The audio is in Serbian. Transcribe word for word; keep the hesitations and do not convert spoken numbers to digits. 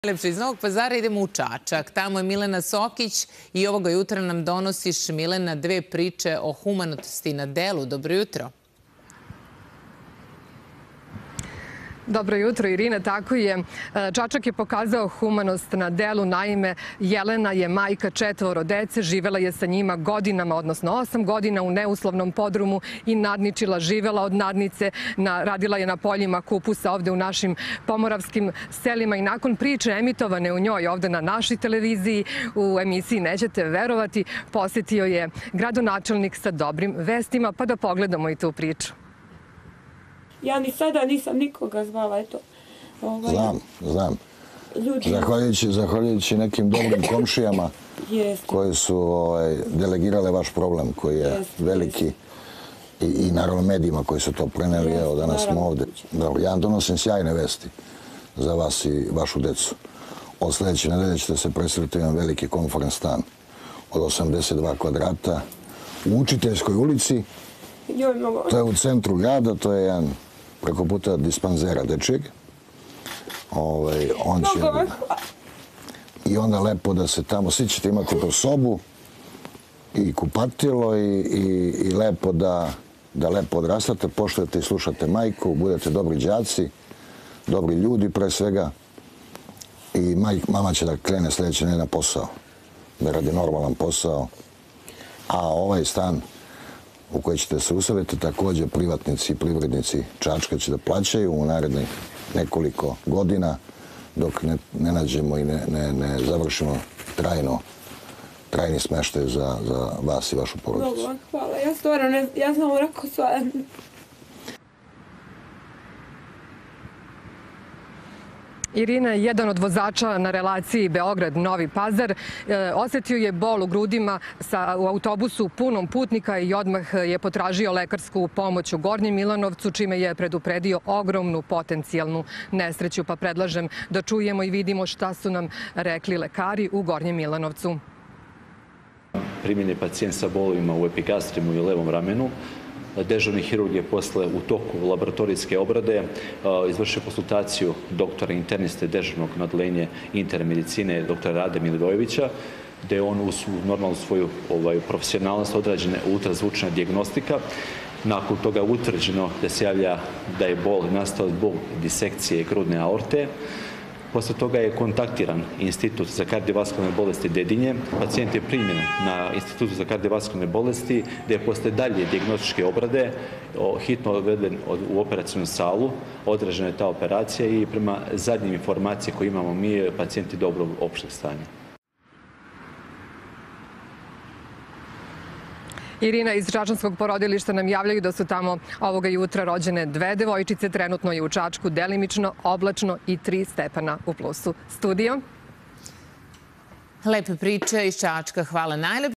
Najlepše iz Novog Pazara idemo u Čačak. Tamo je Milena Sokić i ovoga jutra nam donosiš, Milena, dve priče o humanosti na delu. Dobro jutro. Dobro jutro, Irina. Tako je. Čačak je pokazao humanost na delu. Naime, Jelena je majka četvoro dece, živela je sa njima godinama, odnosno osam godina u neuslovnom podrumu i nadničila, živela od nadnice, radila je na poljima kupusa ovde u našim pomoravskim selima i nakon priče emitovane u njoj ovde na našoj televiziji u emisiji Nećete verovati, posetio je gradonačelnik sa dobrim vestima, pa da pogledamo i tu priču. Ja ni sada nisam nikoga zvala, eto. Znam, znam. Zahvaljujući nekim dobrim komšijama koje su delegirale vaš problem koji je veliki i naravno medijima koji su to preneli, evo danas smo ovde. Ja vam donosim sjajne vesti za vas i vašu decu. Od sledeće nedelje ćete se preseliti u jedan veliki konferens stan od osamdeset dva kvadrata u Učiteljskoj ulici. To je u centru grada, to je jedan preko puta dispanzera dečijeg. I onda lepo da se tamo, svi ćete imati po sobu i kupatilo i lepo da lepo odrastate, poštujete i slušate majku, budete dobri đaci, dobri ljudi pre svega. I mama će da krene sledeće nedelje na posao, da radi normalan posao. A ovaj stan u kojoj ćete se useliti, također privatnici i privrednici Čačka će da plaćaju u narednih nekoliko godina dok ne nađemo i ne završimo trajni smeštaj za vas i vašu porodicu. Dobro, hvala. Ja stvarno ne znam, ja sam rekao sva. Irina je jedan od vozača na relaciji Beograd-Novi Pazar. Osetio je bol u grudima u autobusu punom putnika i odmah je potražio lekarsku pomoć u Gornjem Milanovcu, čime je predupredio ogromnu potencijalnu nesreću. Pa predlažem da čujemo i vidimo šta su nam rekli lekari u Gornjem Milanovcu. Primjen je pacijent sa bolovima u epigastrimu i levom ramenu. Dežurni hirurg je posle u toku laboratorijske obrade izvršio konsultaciju doktora interniste dežurnog na odeljenje interne medicine doktora Rade Milivojevića, gde je on uz normalnu svoju profesionalnost odrađena ultrazvučna dijagnostika. Nakon toga je utvrđeno da se javlja da je bol nastao zbog disekcije grudne aorte. Posle toga je kontaktiran Institut za kardiovaskularne bolesti Dedinje. Pacijent je primjen na Institutu za kardiovaskularne bolesti, gde je posle dalje dijagnostičke obrade hitno odveden u operacionu salu, odražena je ta operacija i prema zadnjim informacijama koje imamo mi, pacijent je dobrog opšteg stanja. Irina iz čačanskog porodilišta nam javljaju da su tamo ovoga jutra rođene dve devojčice. Trenutno je u Čačku delimično, oblačno i tri stepena u plusu. Studio. Lepe priče iz Čačka. Hvala najlepše.